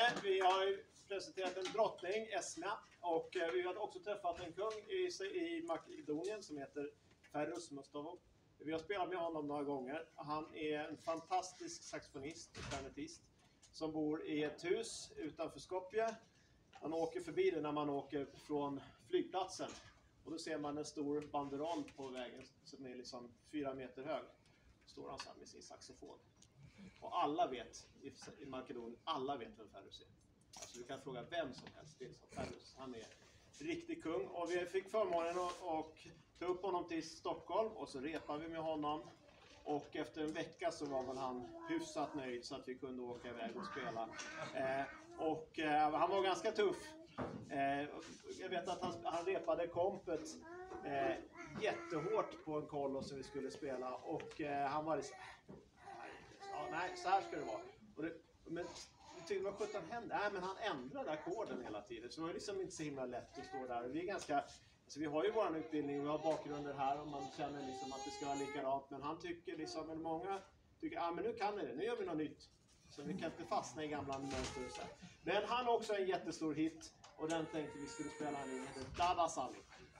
Vi har ju presenterat en drottning, Esma, och vi har också träffat en kung i Makedonien som heter Ferus Mustavov. Vi har spelat med honom några gånger. Han är en fantastisk saxofonist och klarinettist som bor i ett hus utanför Skopje. Man åker förbi det när man åker från flygplatsen. Och då ser man en stor banderoll på vägen som är liksom 4 meter hög. Står han så här med sin saxofon. Och alla vet i Makedonien, alla vet vem Ferus är. Alltså du kan fråga vem som helst, det är som Ferus. Han är riktig kung. Och vi fick förmånen att ta upp honom till Stockholm och så repade vi med honom. Och efter en vecka så var väl han hyfsat nöjd så att vi kunde åka iväg och spela. Han var ganska tuff. Jag vet att han repade kompet jättehårt på en kollo som vi skulle spela. Och han var liksom, nej, så här ska det vara. Men jag tyckte vad 17 hände. Nej, men han ändrade ackorden hela tiden. Så det var liksom inte så himla lätt att stå där. Och vi är ganska, alltså vi har ju vår utbildning och vi har bakgrunder här och man känner liksom att det ska vara likadant. Men han tycker liksom, men många tycker, men nu kan vi det, nu gör vi något nytt. Så vi kan inte fastna i gamla mönster och så. Men han har också en jättestor hit och den tänkte vi skulle spela nu. Den heter Dada Sally.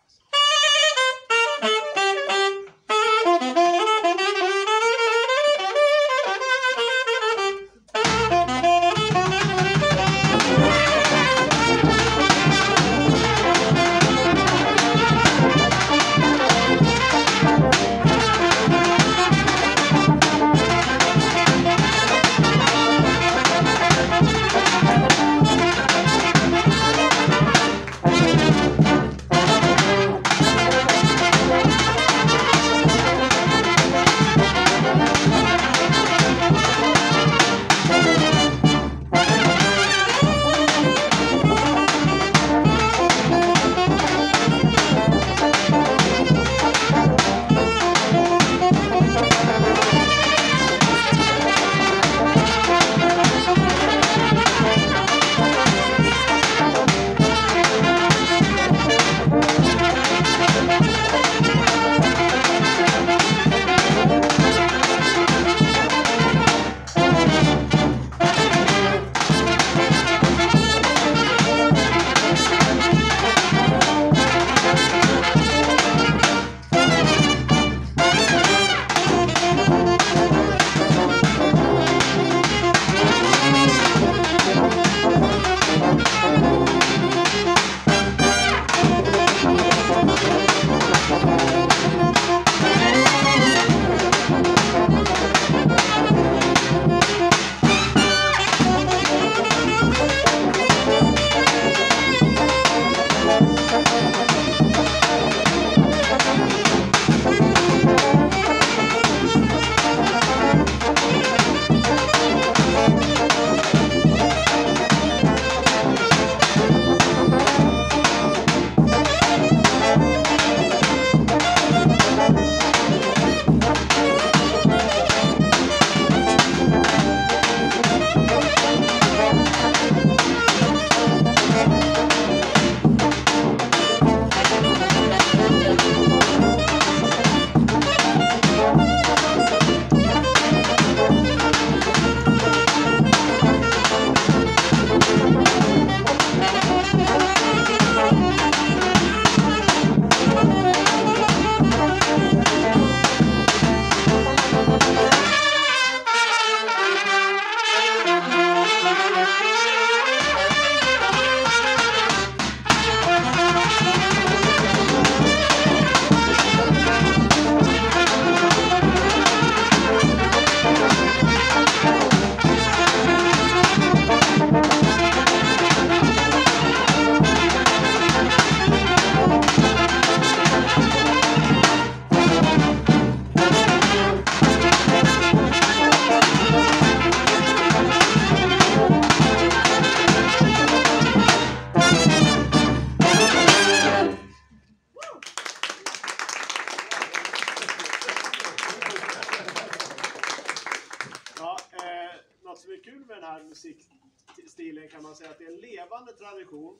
Musikstilen kan man säga att det är en levande tradition.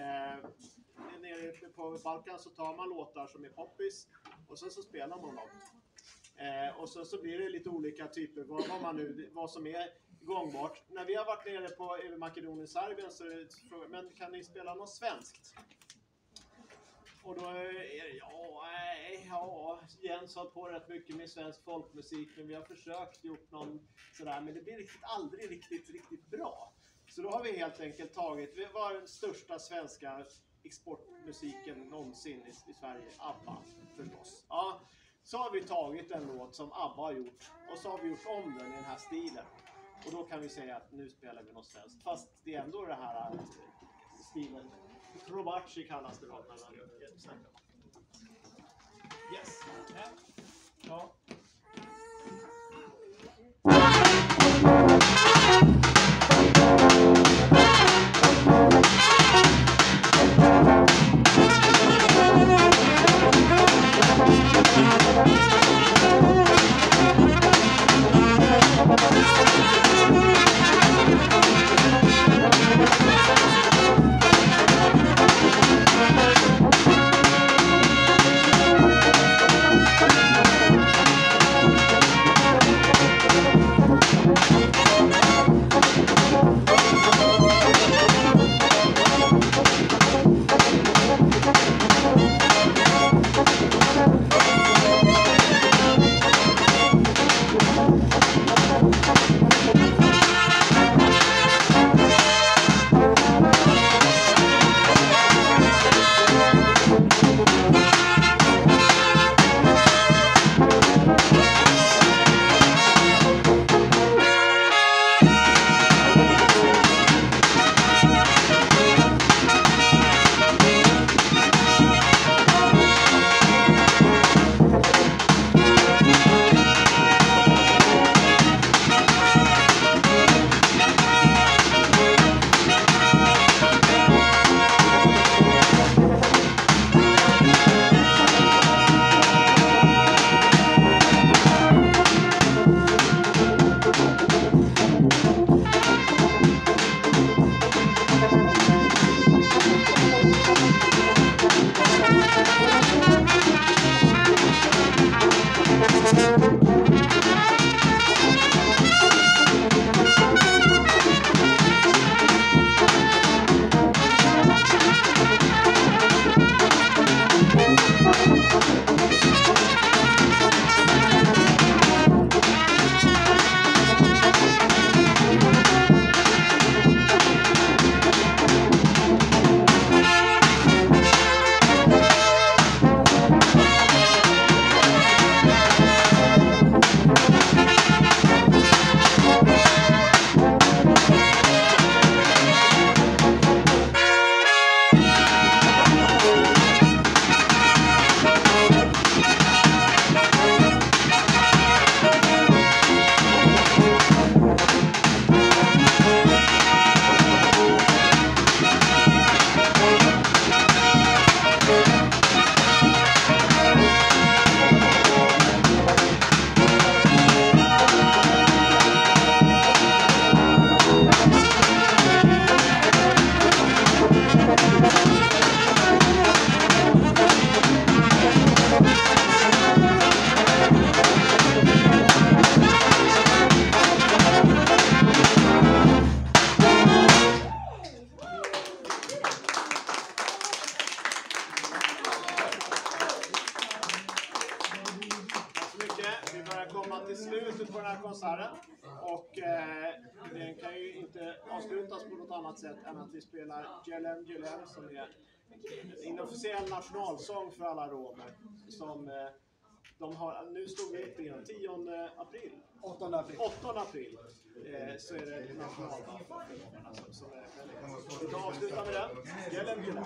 Nere på Balkan så tar man låtar som är poppis och sen så spelar man dem. Och så blir det lite olika typer vad som är gångbart. När vi har varit nere på Makedonien, Serbien, så är det frågan, men kan ni spela något svenskt? Och då är det, Jens har på rätt mycket med svensk folkmusik, men vi har försökt gjort någon sådär, men det blir aldrig riktigt bra. Så då har vi helt enkelt vi var den största svenska exportmusiken någonsin i Sverige, ABBA förstås. Ja, så har vi tagit en låt som ABBA har gjort och så har vi gjort om den i den här stilen. Och då kan vi säga att nu spelar vi något svenskt. Fast det är ändå det här stilen. Robachi kallas det då. Yes. Ja. Och den kan ju inte avslutas på något annat sätt än att vi spelar Jelem Jelem, som är en inofficiell nationalsång för alla romer. Som de har, nu stod det inte innan, 10 april. 8 april så är det nationaldag för romerna. Så vi avslutar med den. Jelem Jelem.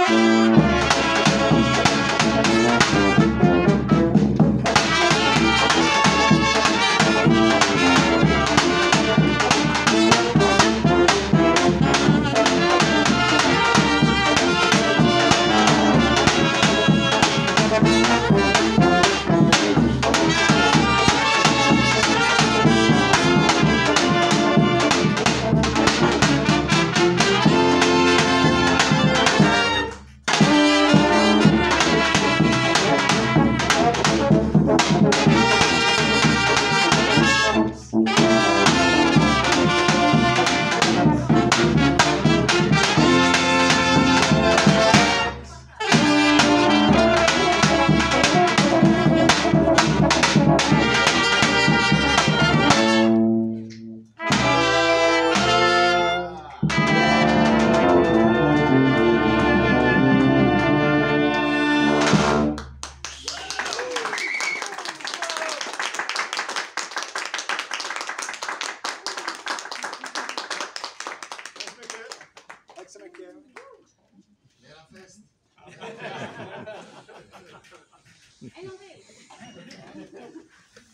Tack så mycket. Mera fest. En gång till.